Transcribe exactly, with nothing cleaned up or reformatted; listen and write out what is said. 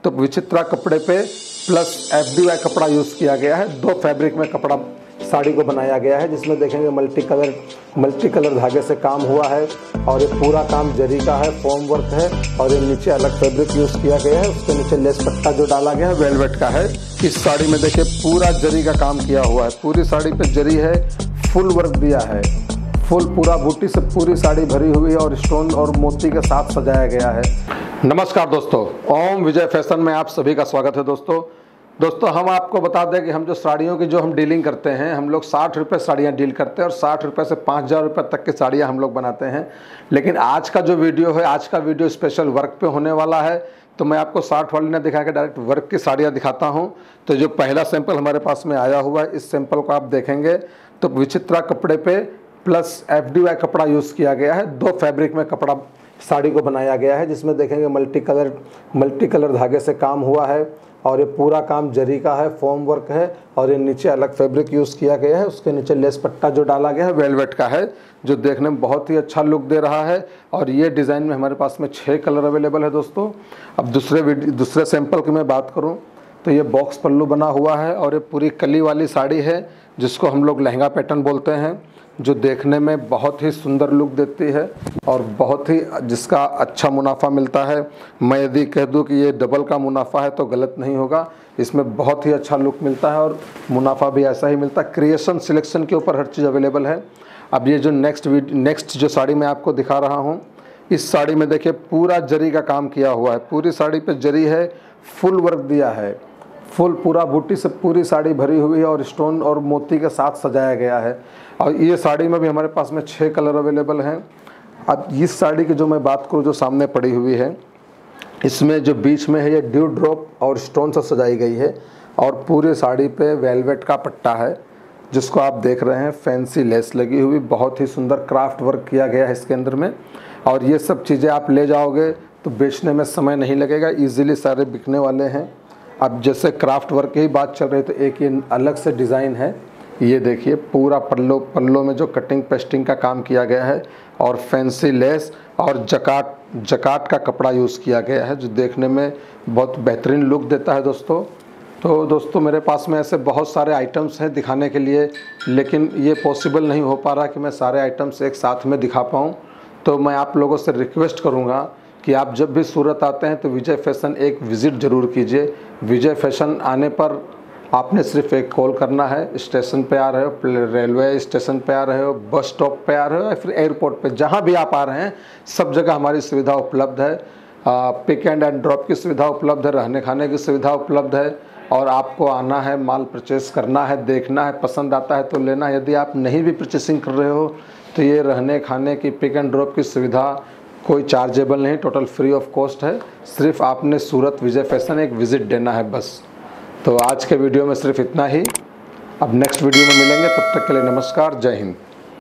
तो विचित्रा कपड़े पे प्लस एफडीवाई कपड़ा यूज़ किया गया है। दो फैब्रिक में कपड़ा साड़ी को बनाया गया है, जिसमें देखेंगे मल्टी कलर मल्टी कलर धागे से काम हुआ है और ये पूरा काम जरी का है, फॉर्म वर्क है और ये नीचे अलग फैब्रिक यूज़ किया गया है। उसके नीचे लेस पट्टा जो डाला गया है वेलवेट का है। इस साड़ी में देखिए पूरा जरी का काम किया हुआ है, पूरी साड़ी पे जरी है, फुल वर्क दिया है, फुल पूरा बूटी से पूरी साड़ी भरी हुई है और स्टोन और मोती के साथ सजाया गया है। नमस्कार दोस्तों, ओम विजय फैशन में आप सभी का स्वागत है। दोस्तों दोस्तों हम आपको बता दें कि हम जो साड़ियों की जो हम डीलिंग करते हैं, हम लोग साठ रुपये साड़ियाँ डील करते हैं और साठ रुपये से पाँच हज़ार रुपये तक की साड़ियाँ हम लोग बनाते हैं। लेकिन आज का जो वीडियो है, आज का वीडियो स्पेशल वर्क पे होने वाला है, तो मैं आपको साठ वाली ना दिखा के डायरेक्ट वर्क की साड़ियाँ दिखाता हूँ। तो जो पहला सैंपल हमारे पास में आया हुआ है, इस सैंपल को आप देखेंगे तो विचित्रा कपड़े पे प्लस एफडीवाई कपड़ा यूज़ किया गया है। दो फैब्रिक में कपड़ा साड़ी को बनाया गया है, जिसमें देखेंगे मल्टी कलर मल्टी कलर धागे से काम हुआ है और ये पूरा काम जरी का है, फॉर्म वर्क है और ये नीचे अलग फैब्रिक यूज़ किया गया है। उसके नीचे लेस पट्टा जो डाला गया है वेलवेट का है, जो देखने में बहुत ही अच्छा लुक दे रहा है। और ये डिज़ाइन में हमारे पास में छः कलर अवेलेबल है दोस्तों। अब दूसरे दूसरे सैंपल की मैं बात करूँ तो ये बॉक्स पल्लू बना हुआ है और ये पूरी कली वाली साड़ी है, जिसको हम लोग लहंगा पैटर्न बोलते हैं, जो देखने में बहुत ही सुंदर लुक देती है और बहुत ही जिसका अच्छा मुनाफा मिलता है। मैं यदि कह दूं कि ये डबल का मुनाफा है तो गलत नहीं होगा। इसमें बहुत ही अच्छा लुक मिलता है और मुनाफा भी ऐसा ही मिलता है। क्रिएशन सिलेक्शन के ऊपर हर चीज़ अवेलेबल है। अब ये जो नेक्स्ट नेक्स्ट जो साड़ी मैं आपको दिखा रहा हूँ, इस साड़ी में देखिए पूरा जरी का काम किया हुआ है, पूरी साड़ी पर जरी है, फुल वर्क दिया है, फुल पूरा बूटी से पूरी साड़ी भरी हुई है और स्टोन और मोती के साथ सजाया गया है। और ये साड़ी में भी हमारे पास में छः कलर अवेलेबल हैं। अब इस साड़ी की जो मैं बात करूँ जो सामने पड़ी हुई है, इसमें जो बीच में है ये ड्यू ड्रॉप और स्टोन से सजाई गई है और पूरी साड़ी पे वेलवेट का पट्टा है, जिसको आप देख रहे हैं। फैंसी लेस लगी हुई, बहुत ही सुंदर क्राफ्ट वर्क किया गया है इसके अंदर में। और ये सब चीज़ें आप ले जाओगे तो बेचने में समय नहीं लगेगा, ईजिली सारे बिकने वाले हैं। अब जैसे क्राफ्ट वर्क की बात चल रही है तो एक ये अलग से डिज़ाइन है, ये देखिए पूरा पल्लो पल्लो में जो कटिंग पेस्टिंग का काम किया गया है और फैंसी लेस और जकाट जकाट का कपड़ा यूज़ किया गया है, जो देखने में बहुत बेहतरीन लुक देता है दोस्तों। तो दोस्तों मेरे पास में ऐसे बहुत सारे आइटम्स हैं दिखाने के लिए, लेकिन ये पॉसिबल नहीं हो पा रहा कि मैं सारे आइटम्स एक साथ में दिखा पाऊँ। तो मैं आप लोगों से रिक्वेस्ट करूँगा कि आप जब भी सूरत आते हैं तो विजय फैशन एक विज़िट ज़रूर कीजिए। विजय फैशन आने पर आपने सिर्फ एक कॉल करना है। स्टेशन पे आ रहे हो, रेलवे स्टेशन पे आ रहे हो, बस स्टॉप पे आ रहे हो या फिर एयरपोर्ट पे, जहाँ भी आप आ रहे हैं सब जगह हमारी सुविधा उपलब्ध है। पिक एंड एंड ड्रॉप की सुविधा उपलब्ध है, रहने खाने की सुविधा उपलब्ध है। और आपको आना है, माल परचेस करना है, देखना है, पसंद आता है तो लेना है। यदि आप नहीं भी परचेसिंग कर रहे हो तो ये रहने खाने की पिक एंड ड्रॉप की सुविधा कोई चार्जेबल नहीं, टोटल फ्री ऑफ कॉस्ट है। सिर्फ आपने सूरत विजय फैशन एक विज़िट देना है बस। तो आज के वीडियो में सिर्फ इतना ही। अब नेक्स्ट वीडियो में मिलेंगे, तब तक के लिए नमस्कार, जय हिंद।